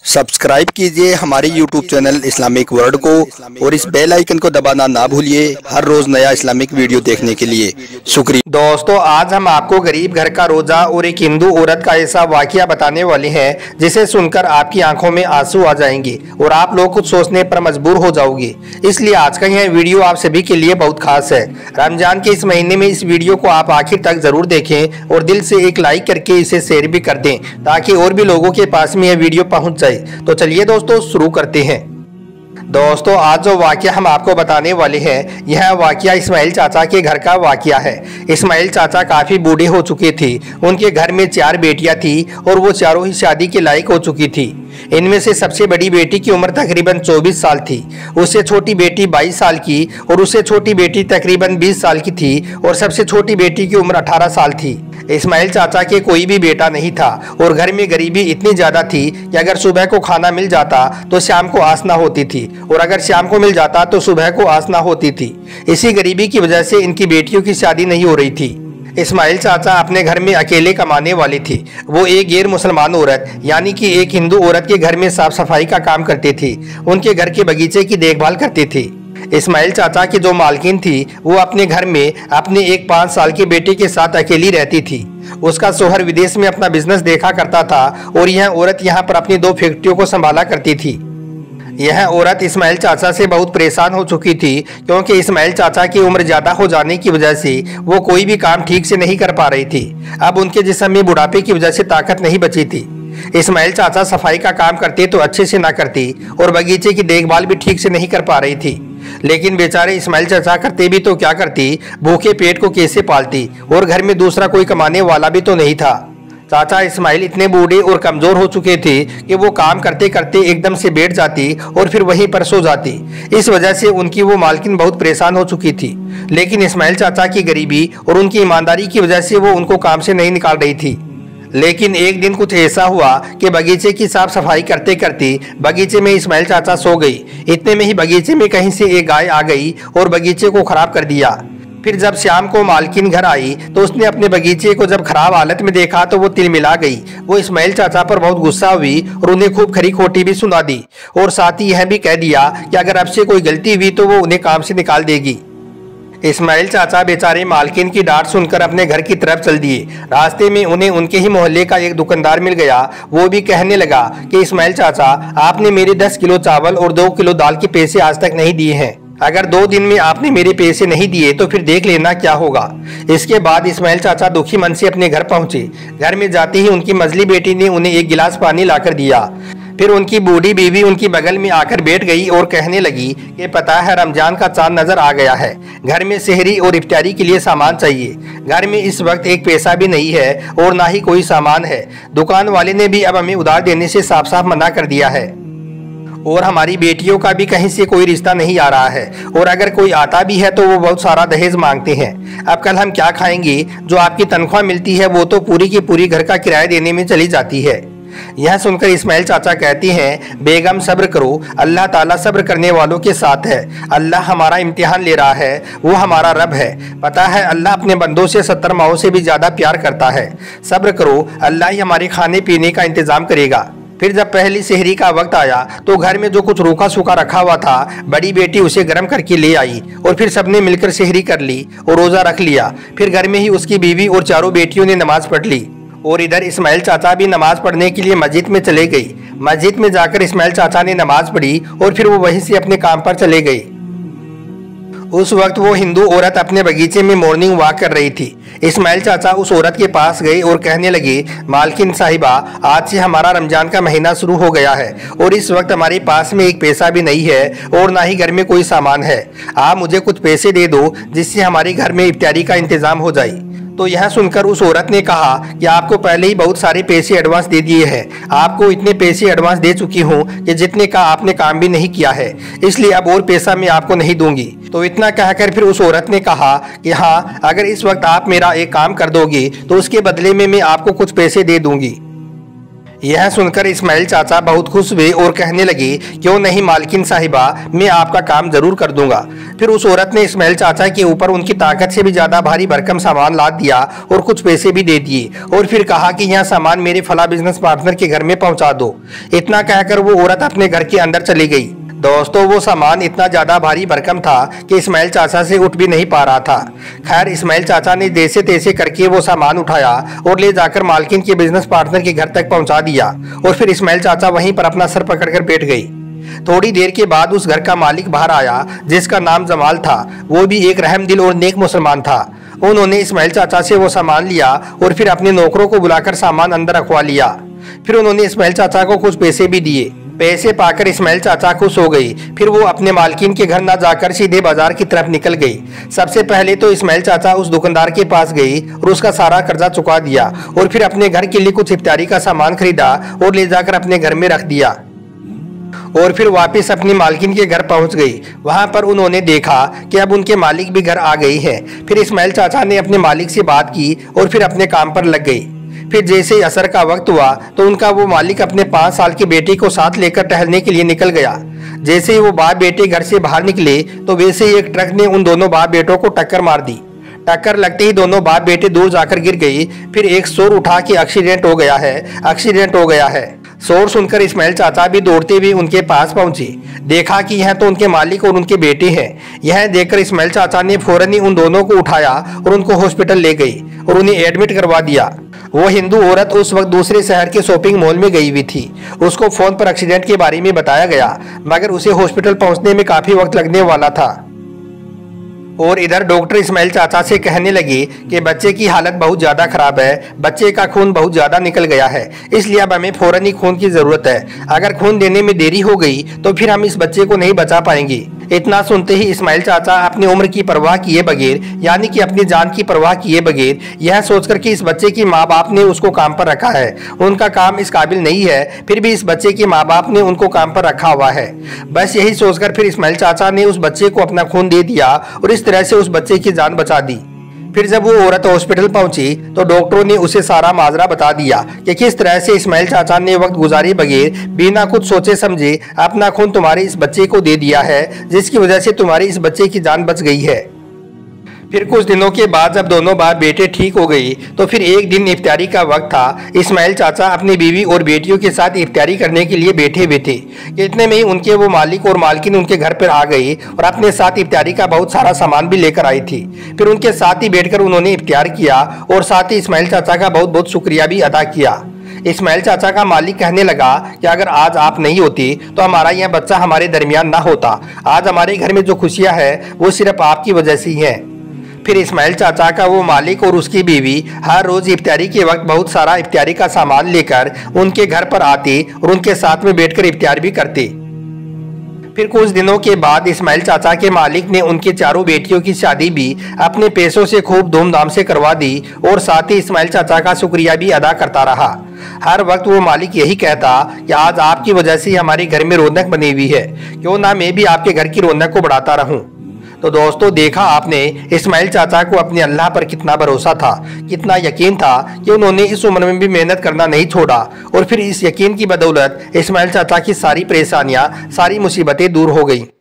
Subscribe कीजिए हमारे YouTube channel Islamic world को और इस बेल आइकन को दबाना ना भूलिए हर रोज नया इस्लामिक वीडियो देखने के लिए। शुक्रिया। दोस्तों, आज हम आपको गरीब घर का रोजा और एक हिंदू औरत का ऐसा वाकया बताने वाले हैं जिसे सुनकर आपकी आंखों में आंसू आ जाएंगे और आप लोग कुछ सोचने पर मजबूर हो जाओगे। इसलिए आज का यह वीडियो आप सभी के लिए बहुत खास है। रमजान के इस महीने में इस वीडियो को आप आखिर तक जरूर देखें और दिल से एक लाइक करके इसे शेयर भी कर दें ताकि और भी लोगों के पास में यह वीडियो पहुंच जाए। तो चलिए दोस्तों शुरू करते हैं। दोस्तों, आज जो वाकया हम आपको बताने वाले हैं यह वाकया इस्माइल चाचा के घर का वाकया है। इस्माइल चाचा काफ़ी बूढ़े हो चुके थे। उनके घर में 4 बेटियां थी और वो चारों ही शादी के लायक हो चुकी थी। इनमें से सबसे बड़ी बेटी की उम्र तकरीबन 24 साल थी, उससे छोटी बेटी 22 साल की और उससे छोटी बेटी तकरीबन 20 साल की थी और सबसे छोटी बेटी की उम्र 18 साल थी। इस्माइल चाचा के कोई भी बेटा नहीं था और घर में गरीबी इतनी ज़्यादा थी कि अगर सुबह को खाना मिल जाता तो शाम को आस ना होती थी और अगर शाम को मिल जाता तो सुबह को आस ना होती थी। इसी गरीबी की वजह से इनकी बेटियों की शादी नहीं हो रही थी। इस्माइल चाचा अपने घर में अकेले कमाने वाले थे। वो एक गैर मुसलमान औरत यानी कि एक हिंदू औरत के घर में साफ सफाई का काम करते थे। उनके घर के बगीचे की देखभाल करते थे। इस्माइल चाचा की जो मालकिन थी वो अपने घर में अपने एक 5 साल के बेटे के साथ अकेली रहती थी। उसका शोहर विदेश में अपना बिजनेस देखा करता था और यह औरत यहाँ पर अपनी 2 फैक्ट्रियों को संभाला करती थी। यह औरत इस्माइल चाचा से बहुत परेशान हो चुकी थी क्योंकि इस्माइल चाचा की उम्र ज़्यादा हो जाने की वजह से वो कोई भी काम ठीक से नहीं कर पा रही थी। अब उनके जिस्म में बुढ़ापे की वजह से ताकत नहीं बची थी। इस्माइल चाचा सफाई का काम करते तो अच्छे से ना करती और बगीचे की देखभाल भी ठीक से नहीं कर पा रही थी। लेकिन बेचारे इस्माइल चाचा करते भी तो क्या करती, भूखे पेट को कैसे पालती और घर में दूसरा कोई कमाने वाला भी तो नहीं था। चाचा इस्माइल इतने बूढ़े और कमज़ोर हो चुके थे कि वो काम करते करते एकदम से बैठ जाती और फिर वहीं पर सो जाती। इस वजह से उनकी वो मालकिन बहुत परेशान हो चुकी थी। लेकिन इस्माइल चाचा की गरीबी और उनकी ईमानदारी की वजह से वो उनको काम से नहीं निकाल रही थी। लेकिन एक दिन कुछ ऐसा हुआ कि बगीचे की साफ सफाई करते करते बगीचे में इस्माइल चाचा सो गई। इतने में ही बगीचे में कहीं से एक गाय आ गई और बगीचे को खराब कर दिया। फिर जब शाम को मालकिन घर आई तो उसने अपने बगीचे को जब खराब हालत में देखा तो वो तिलमिला गई। वो इस्माइल चाचा पर बहुत गुस्सा हुई और उन्हें खूब खरी खोटी भी सुना दी और साथ ही यह भी कह दिया कि अगर अब से कोई गलती हुई तो वो उन्हें काम से निकाल देगी। इस्माइल चाचा बेचारे मालकिन की डांट सुनकर अपने घर की तरफ चल दिए। रास्ते में उन्हें उनके ही मोहल्ले का एक दुकानदार मिल गया। वो भी कहने लगा कि इस्माइल चाचा, आपने मेरे 10 किलो चावल और 2 किलो दाल के पैसे आज तक नहीं दिए हैं। अगर 2 दिन में आपने मेरे पैसे नहीं दिए तो फिर देख लेना क्या होगा। इसके बाद इस्माइल चाचा दुखी मन से अपने घर पहुंचे। घर में जाते ही उनकी मजली बेटी ने उन्हें एक गिलास पानी लाकर दिया। फिर उनकी बूढ़ी बीवी उनकी बगल में आकर बैठ गई और कहने लगी कि पता है रमजान का चांद नजर आ गया है, घर में सेहरी और इफ्तारी के लिए सामान चाहिए। घर में इस वक्त एक पैसा भी नहीं है और ना ही कोई सामान है। दुकान वाले ने भी अब हमें उधार देने से साफ साफ मना कर दिया है और हमारी बेटियों का भी कहीं से कोई रिश्ता नहीं आ रहा है और अगर कोई आता भी है तो वो बहुत सारा दहेज मांगते हैं। अब कल हम क्या खाएंगे? जो आपकी तनख्वाह मिलती है वो तो पूरी की पूरी घर का किराया देने में चली जाती है। यह सुनकर इस्माइल चाचा कहती हैं, बेगम सब्र करो, अल्लाह ताला सब्र करने वालों के साथ है। अल्लाह हमारा इम्तिहान ले रहा है, वो हमारा रब है। पता है अल्लाह अपने बंदों से 70 माओं से भी ज़्यादा प्यार करता है। सब्र करो, अल्लाह ही हमारे खाने पीने का इंतज़ाम करेगा। फिर जब पहली सेहरी का वक्त आया तो घर में जो कुछ रूखा सूखा रखा हुआ था बड़ी बेटी उसे गर्म करके ले आई और फिर सबने मिलकर सेहरी कर ली और रोज़ा रख लिया। फिर घर में ही उसकी बीवी और चारों बेटियों ने नमाज पढ़ ली और इधर इस्माइल चाचा भी नमाज पढ़ने के लिए मस्जिद में चले गई। मस्जिद में जाकर इस्माइल चाचा ने नमाज पढ़ी और फिर वो वहीं से अपने काम पर चले गई। उस वक्त वो हिंदू औरत अपने बगीचे में मॉर्निंग वॉक कर रही थी। इस्माइल चाचा उस औरत के पास गए और कहने लगे, मालकिन साहिबा, आज से हमारा रमजान का महीना शुरू हो गया है और इस वक्त हमारे पास में एक पैसा भी नहीं है और ना ही घर में कोई सामान है। आप मुझे कुछ पैसे दे दो जिससे हमारे घर में इफ्तारी का इंतजाम हो जाए। तो यह सुनकर उस औरत ने कहा कि आपको पहले ही बहुत सारे पैसे एडवांस दे दिए हैं। आपको इतने पैसे एडवांस दे चुकी हूँ कि जितने का आपने काम भी नहीं किया है, इसलिए अब और पैसा मैं आपको नहीं दूंगी। तो इतना कहकर फिर उस औरत ने कहा कि हाँ, अगर इस वक्त आप मेरा एक काम कर दोगे तो उसके बदले में मैं आपको कुछ पैसे दे दूंगी। यह सुनकर इस्माइल चाचा बहुत खुश हुए और कहने लगे, क्यों नहीं मालकिन साहिबा, मैं आपका काम जरूर कर दूंगा। फिर उस औरत ने इस्माइल चाचा के ऊपर उनकी ताकत से भी ज्यादा भारी भरकम सामान लाद दिया और कुछ पैसे भी दे दिए और फिर कहा कि यह सामान मेरे फला बिजनेस पार्टनर के घर में पहुंचा दो। इतना कहकर वो औरत अपने घर के अंदर चली गई। दोस्तों, वो सामान इतना ज्यादा भारी भरकम था कि इस्माइल चाचा से उठ भी नहीं पा रहा था। खैर, इस्माइल चाचा ने जैसे तैसे करके वो सामान उठाया और ले जाकर मालकिन के बिजनेस पार्टनर के घर तक पहुंचा दिया और फिर इस्माइल चाचा वहीं पर अपना सर पकड़कर बैठ गई। थोड़ी देर के बाद उस घर का मालिक बाहर आया, जिसका नाम जमाल था। वो भी एक रहमदिल और नेक मुसलमान था। उन्होंने इस्माइल चाचा से वो सामान लिया और फिर अपने नौकरों को बुलाकर सामान अंदर रखवा लिया। फिर उन्होंने इस्माइल चाचा को कुछ पैसे भी दिए। पैसे पाकर इस्माइल चाचा खुश हो गई। फिर वो अपने मालकिन के घर ना जाकर सीधे बाजार की तरफ निकल गई। सबसे पहले तो इस्माइल चाचा उस दुकानदार के पास गई और उसका सारा कर्जा चुका दिया और फिर अपने घर के लिए कुछ इफ्तारी का सामान खरीदा और ले जाकर अपने घर में रख दिया और फिर वापस अपनी मालकिन के घर पहुंच गई। वहां पर उन्होंने देखा कि अब उनके मालिक भी घर आ गई है। फिर इस्माइल चाचा ने अपने मालिक से बात की और फिर अपने काम पर लग गई। फिर जैसे ही असर का वक्त हुआ तो उनका वो मालिक अपने 5 साल की बेटी को साथ लेकर टहलने के लिए निकल गया। जैसे ही वो बाप बेटे घर से बाहर निकले तो वैसे ही एक ट्रक ने उन दोनों बाप बेटों को टक्कर मार दी। टक्कर लगते ही दोनों बाप बेटे दूर जाकर गिर गई। फिर एक शोर उठा कि एक्सीडेंट हो गया है, एक्सीडेंट हो गया है। शोर सुनकर इस्माइल चाचा भी दौड़ते हुए उनके पास पहुंचे। देखा कि यह तो उनके मालिक और उनके बेटे हैं। यह देखकर इस्माइल चाचा ने फौरन ही उन दोनों को उठाया और उनको हॉस्पिटल ले गई और उन्हें एडमिट करवा दिया। वो हिंदू औरत उस वक्त दूसरे शहर के शॉपिंग मॉल में गई हुई थी। उसको फोन पर एक्सीडेंट के बारे में बताया गया, मगर उसे हॉस्पिटल पहुंचने में काफी वक्त लगने वाला था। और इधर डॉक्टर इस्माइल चाचा से कहने लगे कि बच्चे की हालत बहुत ज़्यादा खराब है, बच्चे का खून बहुत ज़्यादा निकल गया है, इसलिए अब हमें फौरन ही खून की ज़रूरत है। अगर खून देने में देरी हो गई तो फिर हम इस बच्चे को नहीं बचा पाएंगे। इतना सुनते ही इस्माइल चाचा अपनी उम्र की परवाह किए बगैर, यानी कि अपनी जान की परवाह किए बगैर, यह सोचकर कि इस बच्चे के माँ बाप ने उसको काम पर रखा है, उनका काम इस काबिल नहीं है, फिर भी इस बच्चे के माँ बाप ने उनको काम पर रखा हुआ है, बस यही सोचकर फिर इस्माइल चाचा ने उस बच्चे को अपना खून दे दिया और इस तरह से उस बच्चे की जान बचा दी। फिर जब वो औरत हॉस्पिटल पहुंची तो डॉक्टरों ने उसे सारा माजरा बता दिया कि किस तरह से इस्माइल चाचा ने वक्त गुजारे बगैर बिना कुछ सोचे समझे अपना खून तुम्हारे इस बच्चे को दे दिया है, जिसकी वजह से तुम्हारे इस बच्चे की जान बच गई है। फिर कुछ दिनों के बाद जब दोनों बाप बेटे ठीक हो गई तो फिर एक दिन इफ्तारी का वक्त था। इस्माइल चाचा अपनी बीवी और बेटियों के साथ इफ्तारी करने के लिए बैठे हुए थे कि इतने में ही उनके वो मालिक और मालकिन उनके घर पर आ गई और अपने साथ इफ्तारी का बहुत सारा सामान भी लेकर आई थी। फिर उनके साथ ही बैठकर उन्होंने इफ्तार किया और साथ ही इस्माइल चाचा का बहुत बहुत शुक्रिया भी अदा किया। इस्माइल चाचा का मालिक कहने लगा कि अगर आज आप नहीं होती तो हमारा यह बच्चा हमारे दरमियान ना होता। आज हमारे घर में जो खुशियां हैं वो सिर्फ आपकी वजह से ही हैं। फिर इस्माइल चाचा का वो मालिक और उसकी बीवी हर रोज इफ्तारी के वक्त बहुत सारा इफ्तारी का सामान लेकर उनके घर पर आते और उनके साथ में बैठकर इफ्तार भी करते। फिर कुछ दिनों के बाद इस्माइल चाचा के मालिक ने उनकी चारों बेटियों की शादी भी अपने पैसों से खूब धूमधाम से करवा दी और साथ ही इस्माइल चाचा का शुक्रिया भी अदा करता रहा। हर वक्त वो मालिक यही कहता कि आज आपकी वजह से हमारे घर में रौनक बनी हुई है, क्यों ना मैं भी आपके घर की रौनक को बढ़ाता रहूं। तो दोस्तों, देखा आपने इस्माइल चाचा को अपने अल्लाह पर कितना भरोसा था, कितना यकीन था कि उन्होंने इस उम्र में भी मेहनत करना नहीं छोड़ा और फिर इस यकीन की बदौलत इस्माइल चाचा की सारी परेशानियां, सारी मुसीबतें दूर हो गई।